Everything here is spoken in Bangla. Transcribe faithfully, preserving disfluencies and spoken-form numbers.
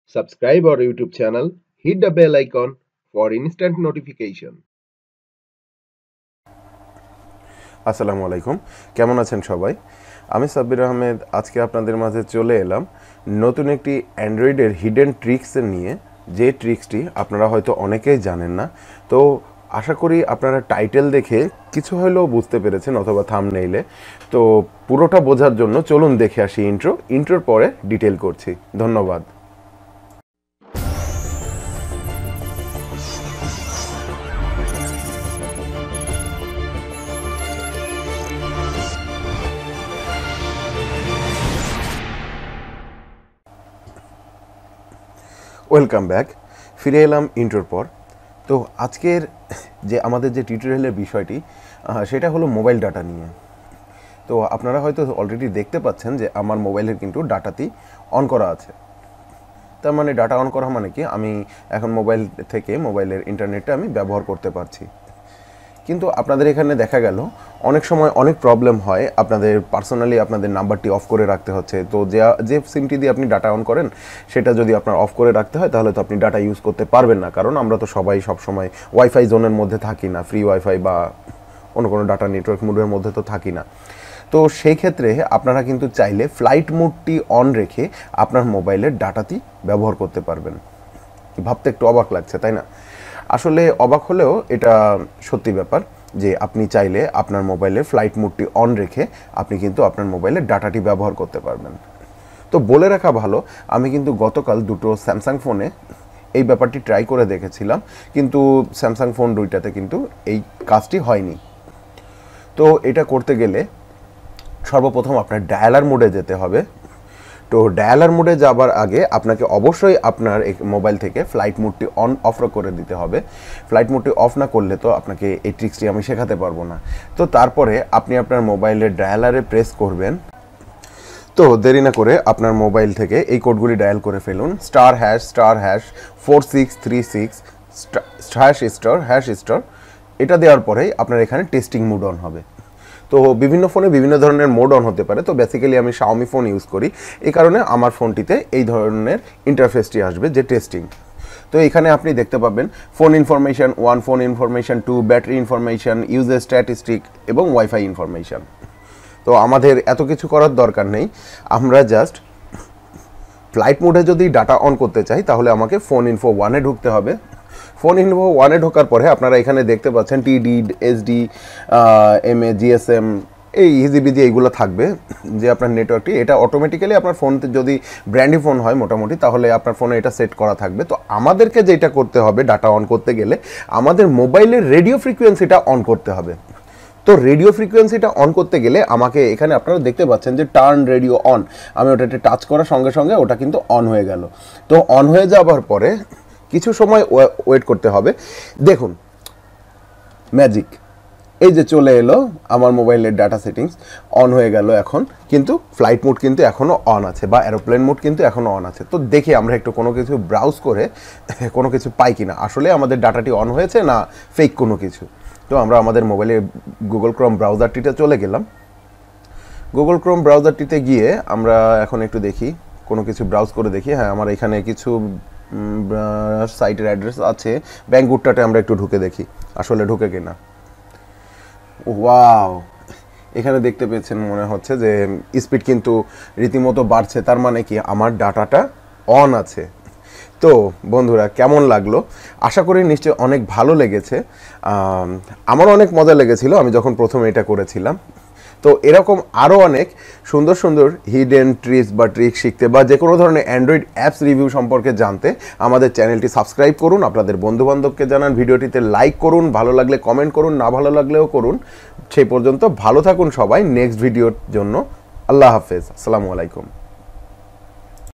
Subscribe our YouTube channel, hit the bell icon for instant notification. আসসালামু আলাইকুম, কেমন আছেন সবাই? আমি সাব্বির আহমেদ আজকে আপনাদের মাঝে চলে এলাম নতুন একটি অ্যান্ড্রয়েডের হিডেন ট্রিক্স নিয়ে, যে ট্রিক্সটি আপনারা হয়তো অনেকেই জানেন না। তো আশা করি আপনারা টাইটেল দেখে কিছু হলেও বুঝতে পেরেছেন অথবা থাম্বনেইলে। তো পুরোটা বোঝার জন্য চলুন দেখে আসি ইন্ট্রো ইন্ট্রোর পরে ডিটেল করছি। ধন্যবাদ। ওয়েলকাম ব্যাক, ফিরে এলাম ইন্ট্রোর পর। তো আজকের যে আমাদের যে টিউটোরিয়ালের বিষয়টি সেটা হলো মোবাইল ডাটা নিয়ে। তো আপনারা হয়তো অলরেডি দেখতে পাচ্ছেন যে আমার মোবাইলের কিন্তু ডাটাটি অন করা আছে। তার মানে ডাটা অন করা মানে কি, আমি এখন মোবাইল থেকে মোবাইলের ইন্টারনেটটা আমি ব্যবহার করতে পারছি। কিন্তু আপনাদের এখানে দেখা গেল অনেক সময় অনেক প্রবলেম হয়, আপনাদের পার্সোনালি আপনাদের নাম্বারটি অফ করে রাখতে হচ্ছে। তো যে যে সিমটি দিয়ে আপনি ডাটা অন করেন সেটা যদি আপনার অফ করে রাখতে হয় তাহলে তো আপনি ডাটা ইউজ করতে পারবেন না, কারণ আমরা তো সবাই সবসময় ওয়াইফাই জোনের মধ্যে থাকি না, ফ্রি ওয়াইফাই বা অন্য কোনো ডাটা নেটওয়ার্ক মোডের মধ্যে তো থাকি না। তো সেই ক্ষেত্রে আপনারা কিন্তু চাইলে ফ্লাইট মোডটি অন রেখে আপনার মোবাইলের ডাটাটি ব্যবহার করতে পারবেন। ভাবতে একটু অবাক লাগছে, তাই না? আসলে অবাক হলেও এটা সত্যি ব্যাপার যে আপনি চাইলে আপনার মোবাইলের ফ্লাইট মোডটি অন রেখে আপনি কিন্তু আপনার মোবাইলের ডাটাটি ব্যবহার করতে পারবেন। তো বলে রাখা ভালো, আমি কিন্তু গতকাল দুটো স্যামসাং ফোনে এই ব্যাপারটি ট্রাই করে দেখেছিলাম, কিন্তু স্যামসাং ফোন দুইটাতে কিন্তু এই কাজটি হয়নি। তো এটা করতে গেলে সর্বপ্রথম আপনার ডায়ালার মোডে যেতে হবে। তো ডায়ালার মোডে যাবার আগে আপনাকে অবশ্যই আপনার মোবাইল থেকে ফ্লাইট মোডটি অন অফ করে দিতে হবে। ফ্লাইট মোডটি অফ না করলে তো আপনাকে এই ট্রিক্সটি আমি শেখাতে পারবো না। তো তারপরে আপনি আপনার মোবাইলের ডায়ালারে প্রেস করবেন। তো দেরি না করে আপনার মোবাইল থেকে এই কোডগুলি ডায়াল করে ফেলুন, star hash star hash four six three six hash star hash star. এটা দেওয়ার পরেই আপনার এখানে টেস্টিং মোড অন হবে। তো বিভিন্ন ফোনে বিভিন্ন ধরনের মোড অন হতে পারে। তো বেসিক্যালি আমি শাওমি ফোন ইউজ করি, এই কারণে আমার ফোনটিতে এই ধরনের ইন্টারফেসটি আসবে, যে টেস্টিং। তো এখানে আপনি দেখতে পাবেন phone information one, phone information two, battery information, user statistic এবং ওয়াইফাই ইনফরমেশান। তো আমাদের এত কিছু করার দরকার নেই, আমরা জাস্ট ফ্লাইট মোডে যদি ডাটা অন করতে চাই তাহলে আমাকে ফোন ইনফো ওয়ানে ঢুকতে হবে। ফোন ইনফো ওয়ানে ঢোকার পরে আপনারা এখানে দেখতে পাচ্ছেন টিডি, এসডি, এমএ, জিএসএম, এই ইজিবিজি এইগুলো থাকবে যে আপনার নেটওয়ার্কটি। এটা অটোমেটিক্যালি আপনার ফোনতে যদি ব্র্যান্ডি ফোন হয় মোটামুটি, তাহলে আপনার ফোনে এটা সেট করা থাকবে। তো আমাদেরকে যেটা করতে হবে ডাটা অন করতে গেলে, আমাদের মোবাইলের রেডিও ফ্রিকোয়েন্সিটা অন করতে হবে। তো রেডিও ফ্রিকোয়েন্সিটা অন করতে গেলে আমাকে এখানে আপনারা দেখতে পাচ্ছেন যে টার্ন রেডিও অন, আমি ওটাতে টাচ করার সঙ্গে সঙ্গে ওটা কিন্তু অন হয়ে গেল। তো অন হয়ে যাওয়ার পরে কিছু সময় ওয়েট করতে হবে। দেখুন ম্যাজিক, এই যে চলে এলো আমার মোবাইলের ডাটা সেটিংস অন হয়ে গেল এখন, কিন্তু ফ্লাইট মোড কিন্তু এখনও অন আছে, বা এরোপ্লেন মোড কিন্তু এখনও অন আছে। তো দেখি আমরা একটু কোনো কিছু ব্রাউজ করে কোনো কিছু পাই কিনা, আসলে আমাদের ডাটাটি অন হয়েছে না ফেক কোনো কিছু। তো আমরা আমাদের মোবাইলে গুগল ক্রোম ব্রাউজারটিতে চলে গেলাম। গুগল ক্রোম ব্রাউজারটিতে গিয়ে আমরা এখন একটু দেখি, কোনো কিছু ব্রাউজ করে দেখি। হ্যাঁ, আমার এখানে কিছু সাইটের অ্যাড্রেস আছে। ব্যাঙ্গুটটাতে আমরা একটু ঢুকে দেখি আসলে ঢুকে কিনা। ওয়াও, এখানে দেখতে পেয়েছেন মনে হচ্ছে যে স্পিড কিন্তু রীতিমতো বাড়ছে, তার মানে কি আমার ডাটাটা অন আছে। তো বন্ধুরা, কেমন লাগলো? আশা করি নিশ্চয়ই অনেক ভালো লেগেছে। আমার অনেক মজা লেগেছিল আমি যখন প্রথমে এটা করেছিলাম। তো এরকম আরও অনেক সুন্দর সুন্দর হিডেন ট্রিক্স বা ট্রিক শিখতে, বা যে কোনো ধরনের অ্যান্ড্রয়েড অ্যাপস রিভিউ সম্পর্কে জানতে আমাদের চ্যানেলটি সাবস্ক্রাইব করুন, আপনাদের বন্ধুবান্ধবকে জানান, ভিডিওটিতে লাইক করুন, ভালো লাগলে কমেন্ট করুন, না ভালো লাগলেও করুন। সেই পর্যন্ত ভালো থাকুন সবাই। নেক্সট ভিডিওর জন্য আল্লাহ হাফেজ, আসসালামু আলাইকুম।